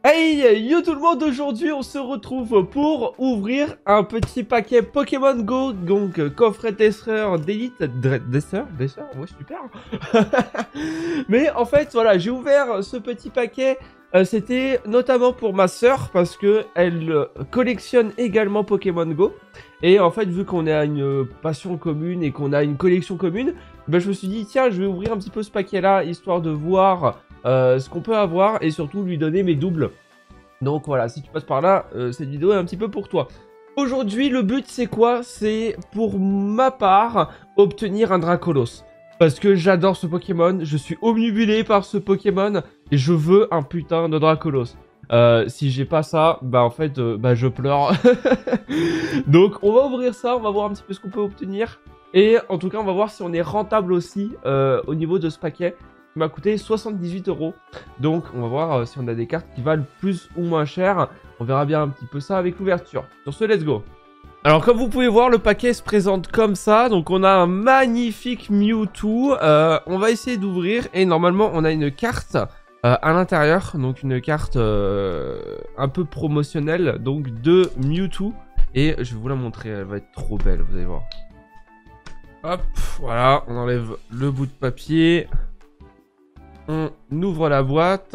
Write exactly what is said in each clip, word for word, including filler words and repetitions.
Hey yo tout le monde, aujourd'hui on se retrouve pour ouvrir un petit paquet Pokémon Go, donc euh, coffret Desser d'élite, Desser, Desser, ouais super. Mais en fait voilà, j'ai ouvert ce petit paquet, euh, c'était notamment pour ma sœur parce que elle euh, collectionne également Pokémon Go. Et en fait vu qu'on a une passion commune et qu'on a une collection commune, ben, je me suis dit tiens je vais ouvrir un petit peu ce paquet là, histoire de voir... Euh, ce qu'on peut avoir et surtout lui donner mes doubles. Donc voilà, si tu passes par là, euh, cette vidéo est un petit peu pour toi. Aujourd'hui, le but c'est quoi? C'est pour ma part obtenir un Dracolos. Parce que j'adore ce Pokémon, je suis omnibulé par ce Pokémon et je veux un putain de Dracolos. Euh, si j'ai pas ça, bah en fait, euh, bah je pleure. Donc on va ouvrir ça, on va voir un petit peu ce qu'on peut obtenir. Et en tout cas, on va voir si on est rentable aussi euh, au niveau de ce paquet. Qui m'a coûté soixante-dix-huit euros. Donc on va voir euh, si on a des cartes qui valent plus ou moins cher. On verra bien un petit peu ça avec l'ouverture. Sur ce, let's go. Alors comme vous pouvez voir, le paquet se présente comme ça. Donc on a un magnifique Mewtwo. Euh, on va essayer d'ouvrir et normalement on a une carte euh, à l'intérieur. Donc une carte euh, un peu promotionnelle donc de Mewtwo. Et je vais vous la montrer, elle va être trop belle, vous allez voir. Hop, voilà, on enlève le bout de papier. On ouvre la boîte.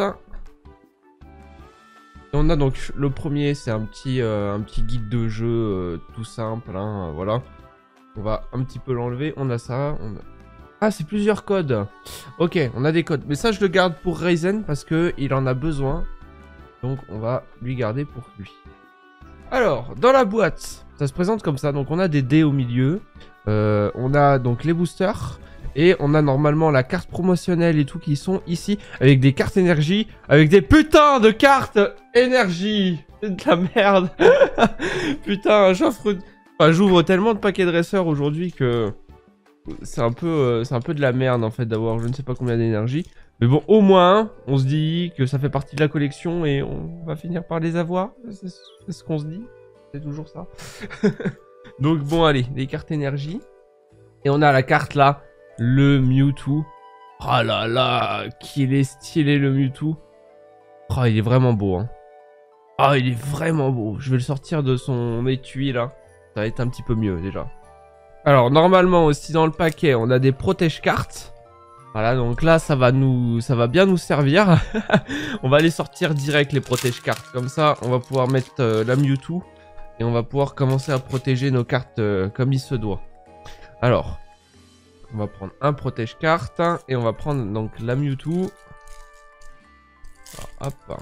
Et on a donc le premier, c'est un petit euh, un petit guide de jeu euh, tout simple, hein, voilà. On va un petit peu l'enlever. On a ça. On a... Ah, c'est plusieurs codes. Ok, on a des codes. Mais ça, je le garde pour Ryzen parce que il en a besoin. Donc, on va lui garder pour lui. Alors, dans la boîte, ça se présente comme ça. Donc, on a des dés au milieu. Euh, on a donc les boosters. Et on a normalement la carte promotionnelle et tout qui sont ici. Avec des cartes énergie. Avec des putains de cartes énergie. C'est de la merde. Putain, j'offre... Enfin, j'ouvre tellement de paquets dresseurs aujourd'hui que... C'est un peu euh, c'est un peu de la merde en fait d'avoir je ne sais pas combien d'énergie. Mais bon, au moins, on se dit que ça fait partie de la collection et on va finir par les avoir. C'est ce qu'on se dit. C'est toujours ça. Donc bon, allez, les cartes énergie. Et on a la carte là. Le Mewtwo. Oh là là, qu'il est stylé le Mewtwo. Oh, il est vraiment beau. Hein. Oh, il est vraiment beau. Je vais le sortir de son étui là. Ça va être un petit peu mieux déjà. Alors, normalement aussi dans le paquet, on a des protège-cartes. Voilà, donc là, ça va nous, ça va bien nous servir. On va les sortir direct les protège-cartes. Comme ça, on va pouvoir mettre euh, la Mewtwo. Et on va pouvoir commencer à protéger nos cartes euh, comme il se doit. Alors... On va prendre un protège-carte et on va prendre donc la Mewtwo. Alors, hop.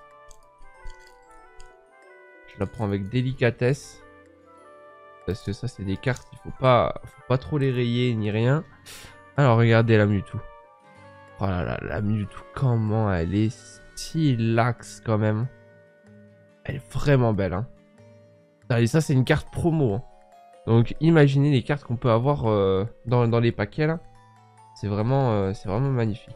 Je la prends avec délicatesse. Parce que ça, c'est des cartes, il faut pas, faut pas trop les rayer ni rien. Alors, regardez la Mewtwo. Oh là là, la Mewtwo, comment elle est stylax quand même. Elle est vraiment belle. Hein. Et ça, c'est une carte promo. Hein. Donc imaginez les cartes qu'on peut avoir euh, dans, dans les paquets là. C'est vraiment, euh, c'est vraiment magnifique.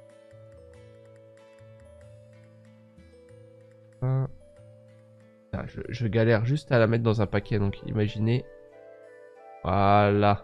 Hein. Ah, je, je galère juste à la mettre dans un paquet, donc imaginez. Voilà.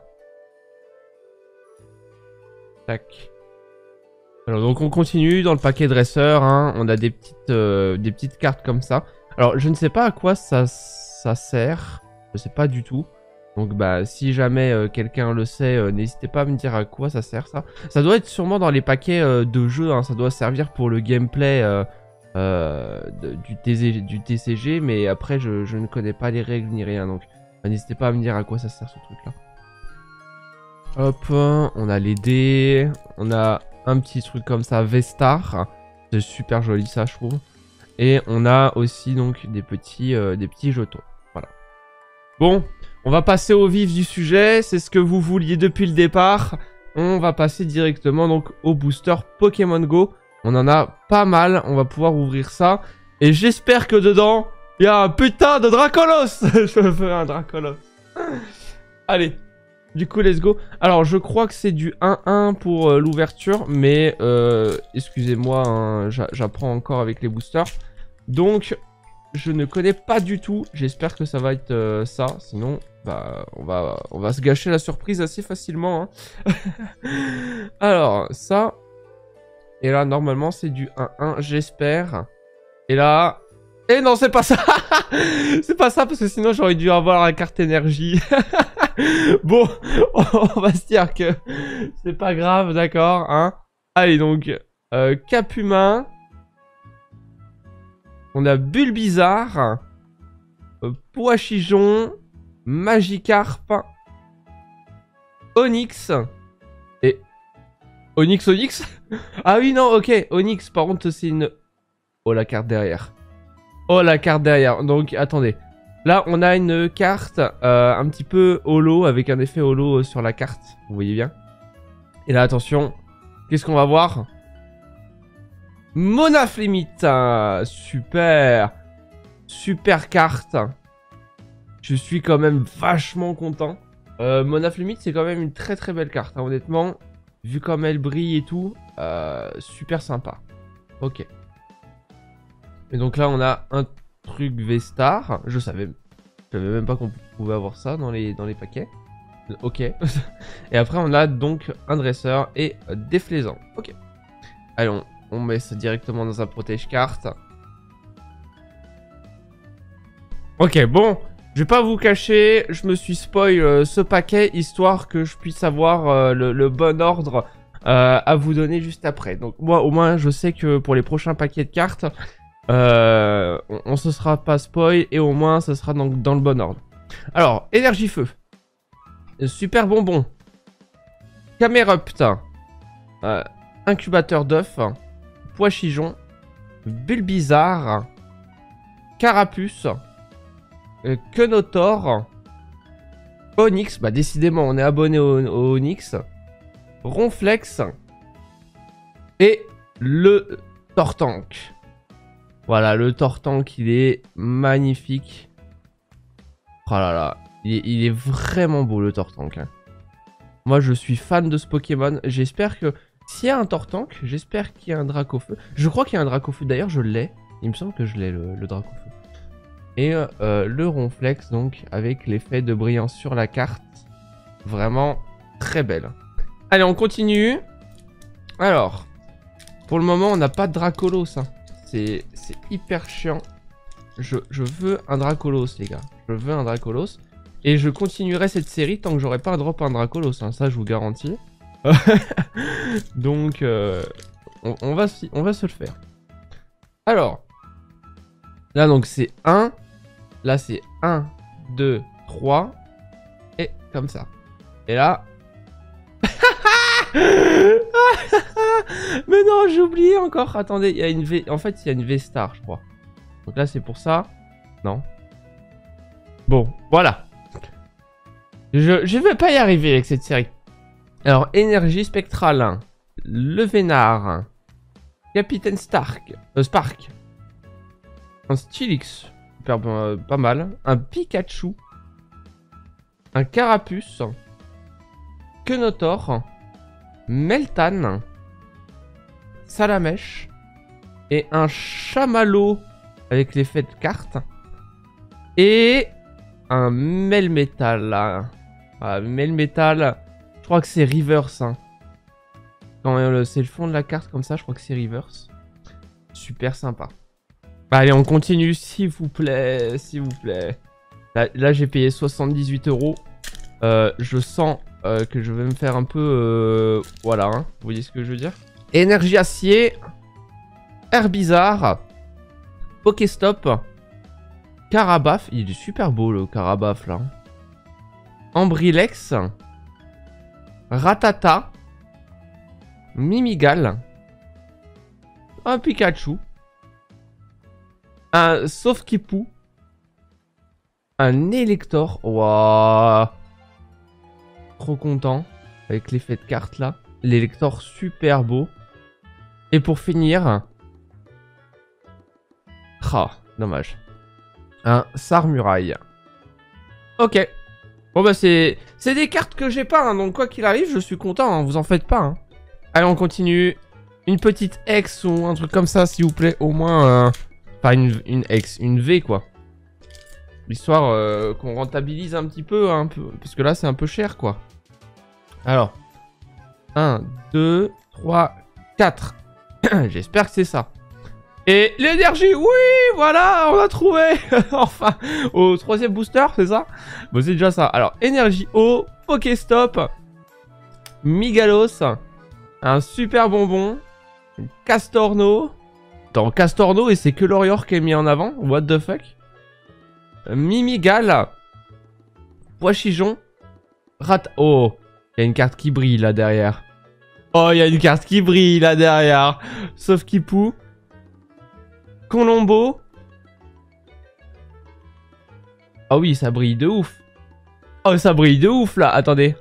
Tac. Alors donc on continue dans le paquet dresseur. Hein. On a des petites, euh, des petites cartes comme ça. Alors je ne sais pas à quoi ça, ça sert. Je sais pas du tout. Donc bah si jamais euh, quelqu'un le sait, euh, n'hésitez pas à me dire à quoi ça sert ça. Ça doit être sûrement dans les paquets euh, de jeux, hein. Ça doit servir pour le gameplay euh, euh, de, du, T C G, du T C G, mais après je, je ne connais pas les règles ni rien, donc bah, n'hésitez pas à me dire à quoi ça sert ce truc là. Hop, on a les dés, on a un petit truc comme ça, Vestar, c'est super joli ça je trouve. Et on a aussi donc des petits, euh, des petits jetons, voilà. Bon. On va passer au vif du sujet, c'est ce que vous vouliez depuis le départ. On va passer directement donc au booster Pokémon Go. On en a pas mal, on va pouvoir ouvrir ça. Et j'espère que dedans, il y a un putain de Dracolos. Je veux un Dracolos. Allez, du coup, let's go. Alors, je crois que c'est du un un pour euh, l'ouverture, mais euh, excusez-moi, hein, j'apprends encore avec les boosters. Donc... Je ne connais pas du tout. J'espère que ça va être euh, ça. Sinon, bah, on va, on va se gâcher la surprise assez facilement. Hein. Alors, ça. Et là, normalement, c'est du un un, j'espère. Et là... Et non, c'est pas ça. C'est pas ça, parce que sinon j'aurais dû avoir la carte énergie. Bon, on va se dire que c'est pas grave, d'accord, hein. Allez, donc, euh, Cap Humain. On a Bulbizarre. Euh, Poichijon. Magikarp. Onyx. Et... Onyx, Onyx. Ah oui, non, ok. Onyx, par contre, c'est une... Oh, la carte derrière. Oh, la carte derrière. Donc, attendez. Là, on a une carte euh, un petit peu holo, avec un effet holo sur la carte. Vous voyez bien. Et là, attention. Qu'est-ce qu'on va voir? Monaflémite. Super. Super carte. Je suis quand même vachement content. Euh, Monaflémite, c'est quand même une très très belle carte, hein, honnêtement. Vu comme elle brille et tout, euh, super sympa. Ok. Et donc là, on a un truc V-Star. Je savais, je savais même pas qu'on pouvait avoir ça dans les, dans les paquets. Ok. Et après, on a donc un dresseur et des flaisans. Ok. Allez, on, on met ça directement dans un protège-carte. Ok, bon. Je vais pas vous cacher, je me suis spoil euh, ce paquet, histoire que je puisse avoir euh, le, le bon ordre euh, à vous donner juste après. Donc moi, au moins, je sais que pour les prochains paquets de cartes, euh, on, on se sera pas spoil, et au moins, ce sera donc dans le bon ordre. Alors, énergie feu. Super bonbon. Camerupt. Euh, incubateur d'œufs. Poichijon. Bulbizarre. Carapuce. Euh, Quenotor. Onyx. Bah, décidément, on est abonné au, au Onyx. Ronflex. Et le Tortank. Voilà, le Tortank, il est magnifique. Oh là là. Il est, il est vraiment beau, le Tortank. Hein. Moi, je suis fan de ce Pokémon. J'espère que... S'il y a un Tortank, j'espère qu'il y a un Dracofeu. Je crois qu'il y a un Dracofeu. D'ailleurs, je l'ai. Il me semble que je l'ai, le, le Dracofeu. Et euh, le Ronflex, donc, avec l'effet de brillance sur la carte. Vraiment très belle. Allez, on continue. Alors, pour le moment, on n'a pas de Dracolos. Hein. C'est hyper chiant. Je, je veux un Dracolos, les gars. Je veux un Dracolos. Et je continuerai cette série tant que j'aurai pas un drop un Dracolos. Hein. Ça, je vous garantis. Donc, euh, on, on, va, on va se le faire. Alors, là, donc, c'est un. Là, c'est un, deux, trois. Et comme ça. Et là... Mais non, j'ai oublié encore. Attendez, il y a une V... En fait, il y a une V-Star, je crois. Donc là, c'est pour ça. Non. Bon, voilà. Je, je vais pas y arriver avec cette série. Alors, énergie spectrale. Le Vénard. Capitaine Stark. Euh, Spark. Un Stylix. Super, euh, pas mal. Un Pikachu. Un Carapuce. Quenotor. Meltan. Salamèche. Et un Chamallow avec l'effet de carte. Et un Melmetal. Ah, Melmetal. Je crois que c'est reverse. Hein. Quand c'est le fond de la carte comme ça, je crois que c'est reverse. Super sympa. Allez, on continue, s'il vous plaît. S'il vous plaît. Là, là j'ai payé soixante-dix-huit euros. Euh, je sens euh, que je vais me faire un peu... Euh, voilà, hein. Vous voyez ce que je veux dire? Énergie acier. Herbizarre. Pokéstop. Carabaf. Il est super beau, le Carabaf, là. Ambrilex. Ratata. Mimigal. Un Pikachu. Un Sauf-Kipou. Un Elector. Waouh. Trop content. Avec l'effet de carte là. L'Elector super beau. Et pour finir. Ah, dommage. Un Sarmuraille. Ok. Bon bah c'est c'est des cartes que j'ai pas. Hein, donc quoi qu'il arrive, je suis content. Hein, vous en faites pas. Hein. Allez, on continue. Une petite X ou un truc comme ça, s'il vous plaît. Au moins... Euh... Enfin, une, une X. Une V, quoi. Histoire euh, qu'on rentabilise un petit peu, hein, un peu. Parce que là, c'est un peu cher, quoi. Alors. un, deux, trois, quatre. J'espère que c'est ça. Et l'énergie, oui, voilà, on a trouvé. Enfin, au troisième booster, c'est ça? Bon, c'est déjà ça. Alors, énergie eau, Pokéstop, Migalos, un super bonbon, Castorno. Attends, Castorno et c'est que l'Orior qui est mis en avant? What the fuck? Mimigal, Poichijon, Rat... Oh, il y a une carte qui brille là derrière. Oh, il y a une carte qui brille là derrière. Sauf Kipou. Colombo. Ah oui, ça brille de ouf. Oh, ça brille de ouf là. Attendez.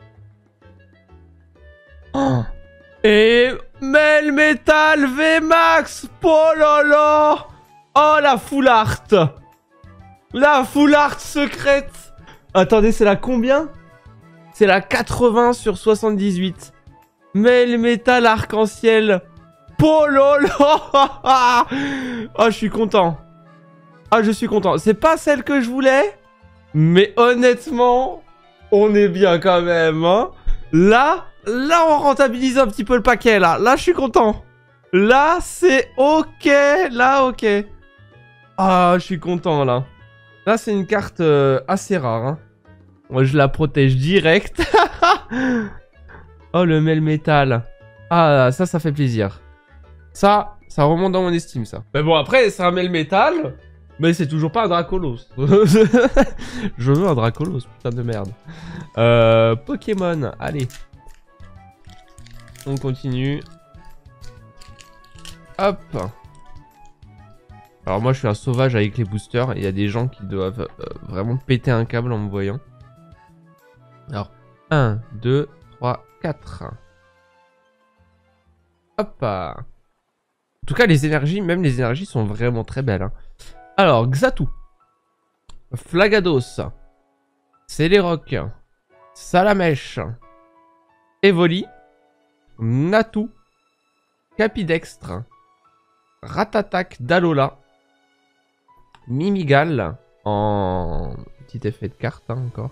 Oh. Et Melmetal V Max. Oh là là. Oh, la full art. La full art secrète. Attendez, c'est la combien? C'est la quatre-vingts sur soixante-dix-huit. Melmetal arc-en-ciel. Oh là là. Oh, je suis content. Ah, je suis content. C'est pas celle que je voulais. Mais honnêtement, on est bien quand même. Hein. Là, là, on rentabilise un petit peu le paquet. Là, là, je suis content. Là, c'est ok. Là, ok. Ah, je suis content, là. Là, c'est une carte euh, assez rare. Hein. Moi, je la protège direct. Oh, le Melmetal. Ah, ça, ça fait plaisir. Ça, ça remonte dans mon estime, ça. Mais bon, après, c'est un Melmetal, mais c'est toujours pas un Dracolos. Je veux un Dracolos, putain de merde. Euh, Pokémon, allez. On continue. Hop. Alors moi, je suis un sauvage avec les boosters. Il y a des gens qui doivent euh, vraiment péter un câble en me voyant. Alors, un, deux, trois, quatre. Hop. En tout cas, les énergies, même les énergies sont vraiment très belles. Hein. Alors, Xatu, Flagados, Céléroc, Salamèche, Evoli, Natu, Capidextre, Ratatac d'Alola, Mimigal, en petit effet de carte hein, encore.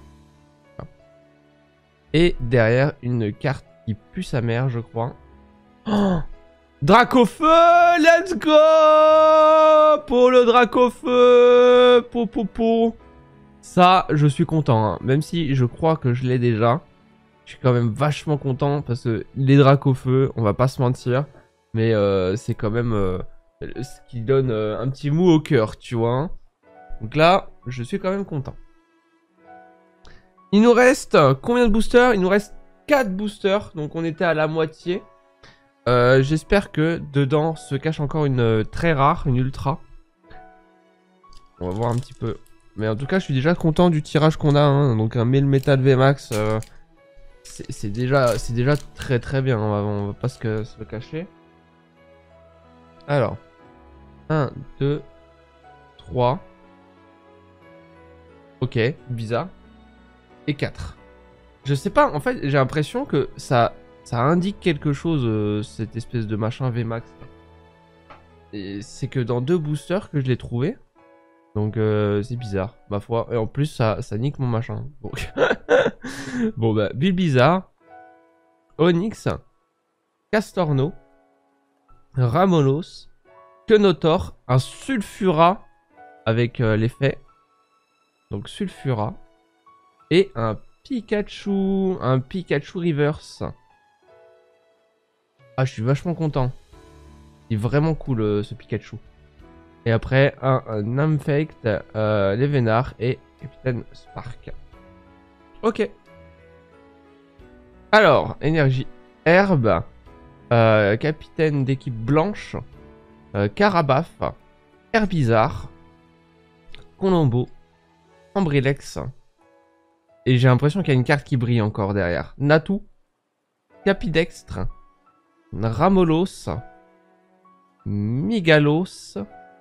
Et derrière, une carte qui pue sa mère, je crois. Oh, Dracofeu, let's go pour le Dracofeu, po po po. Ça, je suis content, hein. Même si je crois que je l'ai déjà. Je suis quand même vachement content parce que les Dracofeu, on va pas se mentir, mais euh, c'est quand même euh, ce qui donne euh, un petit mou au cœur, tu vois. Hein. Donc là, je suis quand même content. Il nous reste combien de boosters? Il nous reste quatre boosters, donc on était à la moitié. Euh, J'espère que dedans se cache encore une euh, très rare, une ultra. On va voir un petit peu. Mais en tout cas, je suis déjà content du tirage qu'on a. Hein. Donc un Melmetal V Max, euh, c'est déjà, c'est déjà très très bien. On va, on va pas se, se le cacher. Alors, un, deux, trois. Ok, bizarre. Et quatre. Je sais pas, en fait, j'ai l'impression que ça... Ça indique quelque chose, euh, cette espèce de machin V MAX. Et c'est que dans deux boosters que je l'ai trouvé. Donc euh, c'est bizarre, ma foi. Et en plus, ça, ça nique mon machin. Donc... bon bah, Bulbizarre, Onyx, Castorno, Ramolos, Quenotor, un Sulfura avec euh, l'effet. Donc Sulfura. Et un Pikachu, un Pikachu Reverse. Ah, je suis vachement content. Il est vraiment cool euh, ce Pikachu. Et après, un, un Namfect, euh, Levenar et Capitaine Spark. Ok. Alors, énergie herbe, euh, capitaine d'équipe blanche, euh, Carabaf, Herbizarre, Colombo, Ambrilex. Et j'ai l'impression qu'il y a une carte qui brille encore derrière. Natu, Capidextre, Ramolos, Migalos.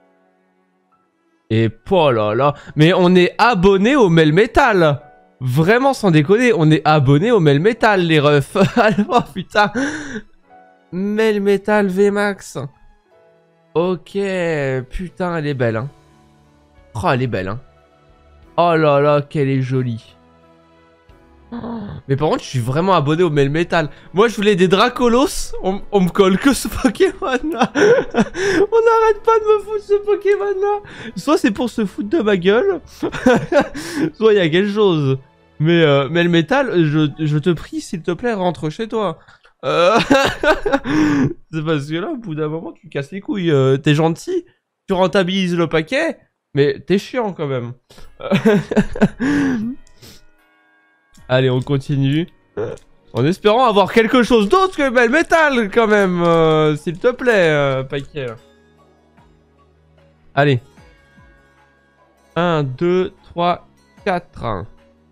Et oh là là, mais on est abonné au Melmetal. Vraiment sans déconner, on est abonné au Melmetal les refs. Oh putain. Melmetal V MAX. Ok, putain elle est belle hein. Oh elle est belle hein. Oh là là, qu'elle est jolie. Mais par contre, je suis vraiment abonné au Melmetal. Moi, je voulais des Dracolos. On, on me colle que ce Pokémon-là. On n'arrête pas de me foutre ce Pokémon-là. Soit c'est pour se foutre de ma gueule. Soit il y a quelque chose. Mais euh, Melmetal, je, je te prie, s'il te plaît, rentre chez toi. Euh... c'est parce que là, au bout d'un moment, tu casses les couilles. Euh, t'es gentil. Tu rentabilises le paquet. Mais t'es chiant quand même. Allez, on continue. En espérant avoir quelque chose d'autre que Melmetal, quand même. Euh, S'il te plaît, euh, paquet. Allez. un, deux, trois, quatre.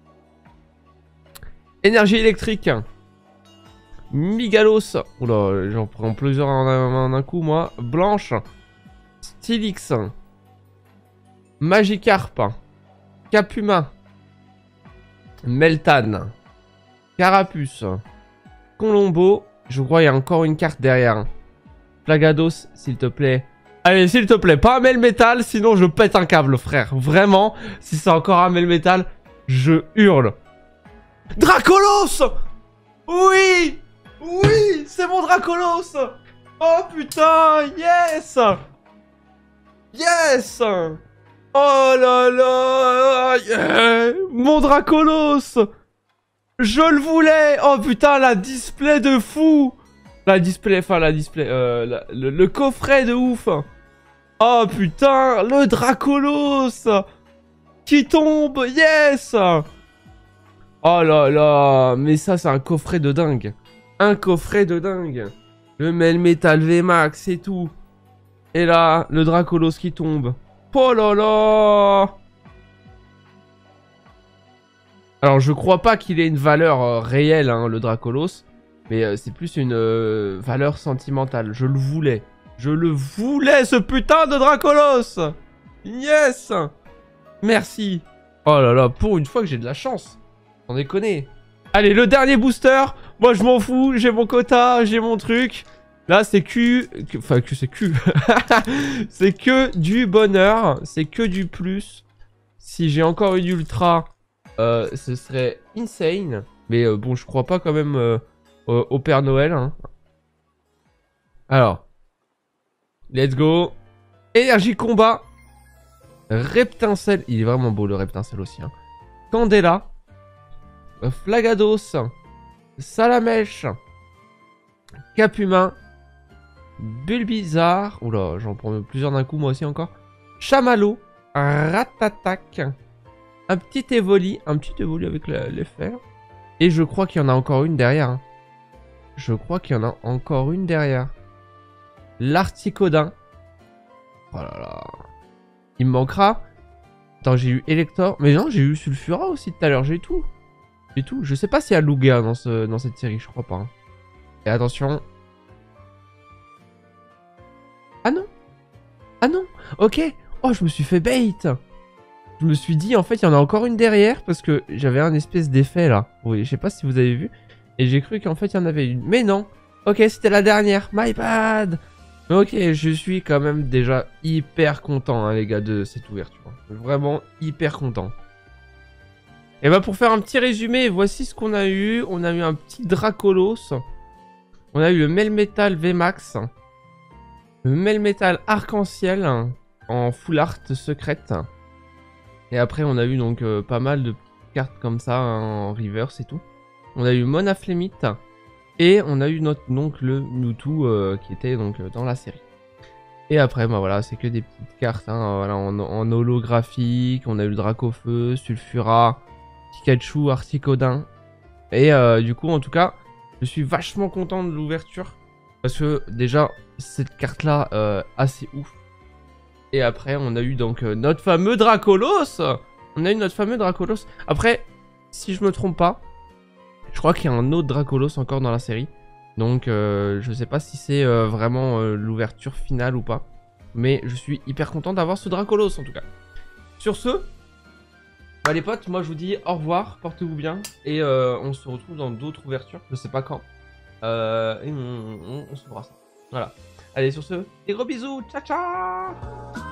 Énergie électrique. Migalos. Oula, j'en prends plusieurs en un, en un coup, moi. Blanche. Stylix. Magikarp. Capuma. Meltan. Carapuce. Colombo. Je crois qu'il y a encore une carte derrière. Plagados, s'il te plaît. Allez, s'il te plaît, pas un Melmetal, sinon je pète un câble, frère. Vraiment, si c'est encore un Melmetal, je hurle. Dracolos! Oui! Oui! C'est mon Dracolos! Oh putain! Yes! Yes! Oh là là! Yeah. Mon Dracolos! Je le voulais! Oh putain, la display de fou! La display, enfin la display, euh, la, le, le coffret de ouf! Oh putain, le Dracolos! Qui tombe! Yes! Oh là là! Mais ça, c'est un coffret de dingue! Un coffret de dingue! Le Melmetal V max et tout! Et là, le Dracolos qui tombe! Oh là là! Alors, je crois pas qu'il ait une valeur euh, réelle, hein, le Dracolos. Mais euh, c'est plus une euh, valeur sentimentale. Je le voulais. Je le voulais, ce putain de Dracolos! Yes! Merci! Oh là là, pour une fois que j'ai de la chance. On déconne. Allez, le dernier booster. Moi, je m'en fous. J'ai mon quota, j'ai mon truc. Là, c'est Q... Enfin, Q, c'est Q. C'est que du bonheur. C'est que du plus. Si j'ai encore une ultra, euh, ce serait insane. Mais euh, bon, je crois pas quand même euh, au, au Père Noël. Hein. Alors. Let's go. Énergie combat. Reptincelle. Il est vraiment beau, le Reptincelle aussi. Hein. Candela. Flagados. Salamèche. Capuma. Bulbizarre. Oula, j'en prends plusieurs d'un coup, moi aussi encore. Chamallow. Ratatac. Un petit Evoli. Un petit Evoli avec la, les fers. Et je crois qu'il y en a encore une derrière. Hein. Je crois qu'il y en a encore une derrière. L'Articodin. Oh là là. Il me manquera. Attends, j'ai eu Elector. Mais non, j'ai eu Sulfura aussi tout à l'heure. J'ai tout. J'ai tout. Je sais pas s'il y a Lugia dans, ce, dans cette série. Je crois pas. Hein. Et attention. Ah non. Ah non. Ok. Oh, je me suis fait bait. Je me suis dit, en fait, il y en a encore une derrière. Parce que j'avais un espèce d'effet là. Oui, je sais pas si vous avez vu. Et j'ai cru qu'en fait, il y en avait une. Mais non. Ok, c'était la dernière. My bad. Ok, je suis quand même déjà hyper content, hein, les gars, de cette ouverture. Vraiment hyper content. Et bah, pour faire un petit résumé, voici ce qu'on a eu. On a eu un petit Dracolos. On a eu le Melmetal V max. Le Melmetal Arc-en-Ciel en full art secrète. Et après, on a eu donc euh, pas mal de cartes comme ça hein, en reverse et tout. On a eu Monaflemite. Et on a eu notre donc le Mewtwo euh, qui était donc euh, dans la série. Et après, bah voilà, c'est que des petites cartes hein, voilà, en, en holographique. On a eu le Dracofeu, Sulfura, Pikachu, Articodin. Et euh, du coup, en tout cas, je suis vachement content de l'ouverture. Parce que déjà, cette carte-là, euh, assez ouf. Et après, on a eu donc euh, notre fameux Dracolos. On a eu notre fameux Dracolos. Après, si je me trompe pas, je crois qu'il y a un autre Dracolos encore dans la série. Donc, euh, je sais pas si c'est euh, vraiment euh, l'ouverture finale ou pas. Mais je suis hyper content d'avoir ce Dracolos en tout cas. Sur ce, bah les potes, moi je vous dis au revoir, portez-vous bien. Et euh, on se retrouve dans d'autres ouvertures, je sais pas quand. Euh, et on, on, on se fera ça. Voilà. Allez, sur ce, des gros bisous, ciao ciao.